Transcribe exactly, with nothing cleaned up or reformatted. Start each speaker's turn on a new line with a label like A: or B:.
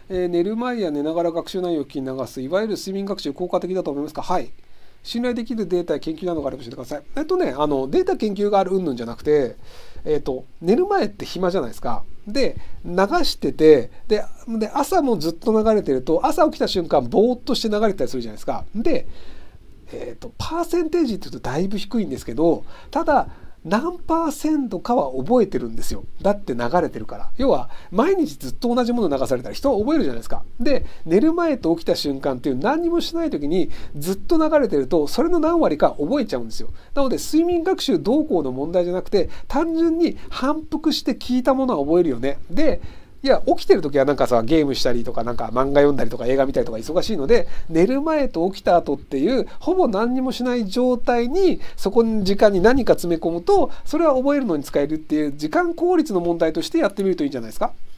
A: えー、寝る前や寝ながら学習内容を聞き流す、いわゆる睡眠学習効果的だと思いますか？はい。信頼できるデータや研究などがあれば教えてください。えっとね、あのデータ研究がある云々じゃなくて、えっと、寝る前って暇じゃないですか。で、流してて、で、で朝もずっと流れてると、朝起きた瞬間、ぼーっとして流れたりするじゃないですか。で、えっと、パーセンテージって言うとだいぶ低いんですけど、ただ、何パーセントかは覚えてるんですよ。だって流れてるから。要は、毎日ずっと同じもの流されたら人は覚えるじゃないですか。で、寝る前と起きた瞬間っていう何にもしない時にずっと流れてると、それの何割か覚えちゃうんですよ。なので、睡眠学習どうこうの問題じゃなくて、単純に反復して聞いたものは覚えるよね。で、いや、起きてる時はなんかさ、ゲームしたりとか、なんか漫画読んだりとか映画見たりとか忙しいので、寝る前と起きた後っていう、ほぼ何にもしない状態に、そこに時間に何か詰め込むと、それは覚えるのに使えるっていう時間効率の問題としてやってみるといいんじゃないですか。